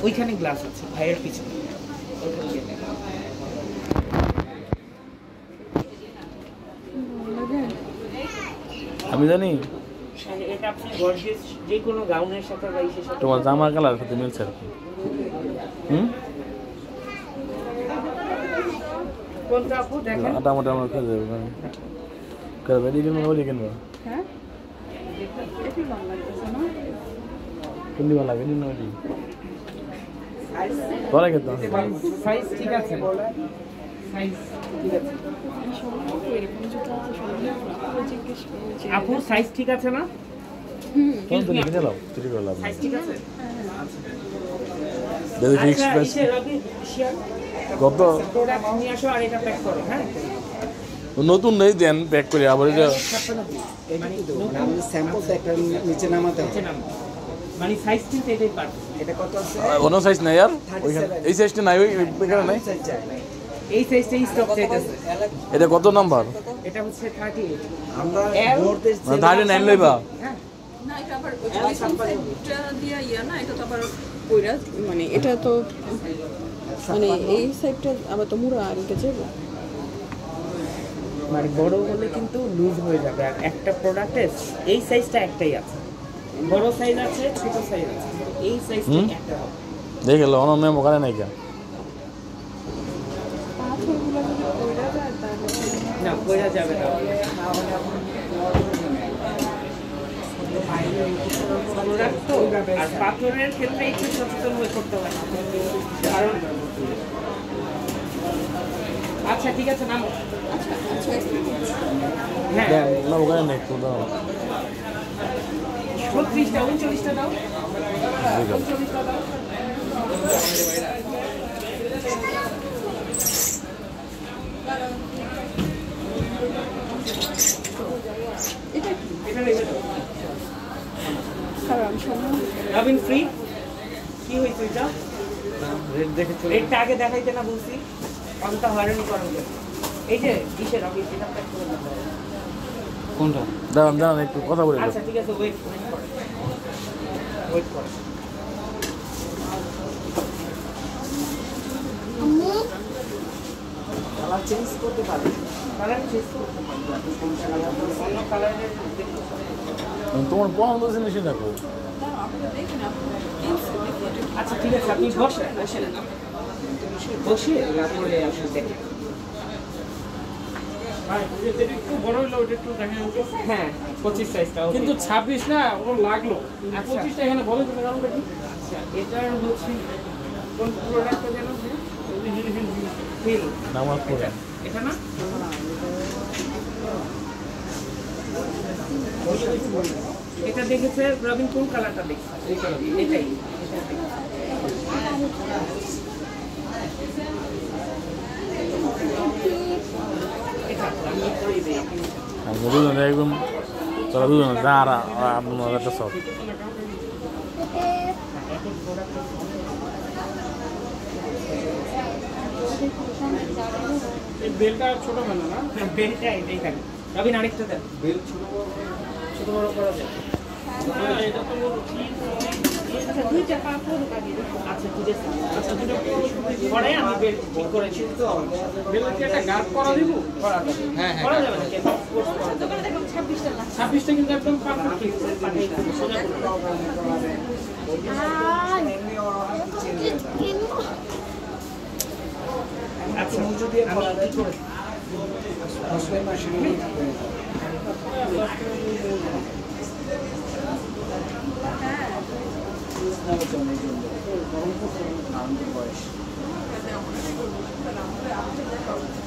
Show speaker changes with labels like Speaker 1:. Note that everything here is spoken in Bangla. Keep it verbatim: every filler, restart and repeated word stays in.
Speaker 1: ওইখানে গ্লাস আছে ভাইয়ের পিছনে।
Speaker 2: আমি জানি
Speaker 1: এটা আপনি গর্জিয়াস যে কোনো গাউনের সাথে বা ইসের সাথে
Speaker 2: তোমার জামার কালার সাথে মিলছে আর কি। হুম
Speaker 1: কোনটা আপু দেখেন
Speaker 2: আটা মোটা আমরা খেয়ে যাবো করে বেরিয়ে কিনবো ওই কিনবো।
Speaker 3: হ্যাঁ একটু লং লাগতেছে না?
Speaker 2: কোনটি ভালো লাগে নিন ওই
Speaker 1: সাইজ
Speaker 2: পরে খেতে
Speaker 1: সাইজ ঠিক আছে সাইজ ঠিক আছে আপু সাইজ ঠিক আছে না?
Speaker 3: হুম
Speaker 2: কোন তো কিনে নাও চুরি করে লাভ
Speaker 1: সাইজ ঠিক আছে
Speaker 2: দেখো এক্সপ্রেস কত
Speaker 1: প্রোডাক্ট নিয়ে আসো আর এটা প্যাক করো। হ্যাঁ
Speaker 2: নতুন নেই দেন প্যাক করে আবার এটা
Speaker 4: আমাদের স্যাম্পলটা একটা নিচে নামাতে হবে।
Speaker 1: মানে সাইজ কিন্তু এটাই পার।
Speaker 4: এটা কত আছে?
Speaker 2: অন্য সাইজ নাই আর ওইখানে এই সাইজটা নাই ওই এখানে নাই।
Speaker 1: এই সাইজটাই স্টক চাইতেছে।
Speaker 2: এটা কত নাম্বার?
Speaker 1: এটা হচ্ছে আটাত্তর।
Speaker 4: আমরা
Speaker 1: L
Speaker 4: ভোরতে
Speaker 2: মানে থার্টি নাইন লইবা?
Speaker 1: হ্যাঁ
Speaker 3: না এটা আবার এটা দিয়া ইয়া না এটা তো আবার কইরা মানে এটা তো মানে এই সাইডটা আবার তো মুড়া আর এটা যাবে
Speaker 1: মানে বড় হলে কিন্তু লুজ হয়ে যাবে। আর একটা প্রোডাক্টে এই সাইজটা একটাই আছে, বড় সাইজ আছে ছোট সাইজ আছে, এই সাইজটা একটা হবে।
Speaker 2: দেখে লো অন্য মেমো করে নাই কা
Speaker 3: পাথরগুলো যদি কইরা যায় তাহলে
Speaker 1: না কইরা যাবে না। প্রোডাক্ট তো আর পাথরের ক্ষেত্রে একটু সচেতন হয়ে করতে হয় কারণ আচ্ছা ঠিক আছে নাম
Speaker 3: আচ্ছা আচ্ছা
Speaker 1: হ্যাঁ
Speaker 2: না ওখানে নাই তো দাও
Speaker 1: ছত্রিশটা উনচল্লিশটা দাও উনচল্লিশটা দাও।
Speaker 3: এটা
Speaker 1: এটা রেখে দাও।
Speaker 3: কারণ সময়
Speaker 1: রবিন ফ্রি কি হয়েছে এটা?
Speaker 4: রেট দেখে চলে
Speaker 1: রেটটা আগে দেখাইতে না বলছি, অন্তত হয়রানি করেন। এই যে কিসের রবি এটা প্যাক করে দাও।
Speaker 4: কোনটা?
Speaker 2: দাঁড়ান দাঁড়ান একটু কথা বলে
Speaker 1: আচ্ছা ঠিক আছে ওয়েট ওয়েট করো ওয়েট করো।
Speaker 4: কালার চেঞ্জ করতে পারবে?
Speaker 1: কালার চেঞ্জ করতে পারবে অন্য কালারের
Speaker 2: তোমার পছন্দ জিনিসই দেখো।
Speaker 3: আপনারা দেখেন আপনারা
Speaker 1: আচ্ছা ঠিক আছে আপনি বসেন বসেন বসে তারপরে আপনি দেখেন। হ্যাঁ পঁচিশ সাইজটা
Speaker 5: কিন্তু ছাব্বিশ না ও লাগলো
Speaker 1: আচ্ছা।
Speaker 5: পঁচিশটা এখানে বলে দিলে কারণটা কি?
Speaker 1: আচ্ছা এটার হচ্ছে কোন প্রোডাক্টটা যেন ফিল
Speaker 2: নামাজ পড়ে
Speaker 1: এটা না এটা দেখেছে রবিন কোন কালারটা দেখছে এটাই এটা আমি করে দিই আপনি
Speaker 2: আমি দুজনে একদম তোরা দুজনে যা আর আপনার একটা সব
Speaker 5: এই বেলটা ছোট মেলা না
Speaker 1: বেলটা এইখানে রবিন আরেকটা দেন
Speaker 4: বেল ছোট বড়
Speaker 1: ছোট বড় করা যায়।
Speaker 5: এটা তো
Speaker 3: আচ্ছা দুইটা পাপড় কাটি
Speaker 1: আচ্ছা ঠিক আছে আচ্ছা দুটো পরে আমি বেল্ট ঠিক করেছি তো
Speaker 5: বেলের কি একটা গার্ড করা দিব?
Speaker 1: করা যাবে
Speaker 4: হ্যাঁ হ্যাঁ
Speaker 1: করা যাবে না কেন কোর্স করা যাবে
Speaker 3: দোকানে দেখুন ছাব্বিশটা না
Speaker 5: ছাব্বিশটা কিন্তু একদম পারফেক্ট
Speaker 1: সোজা করে দাও। আচ্ছা যদি আমি কি করে
Speaker 4: আসলে মাসে হ্যাঁ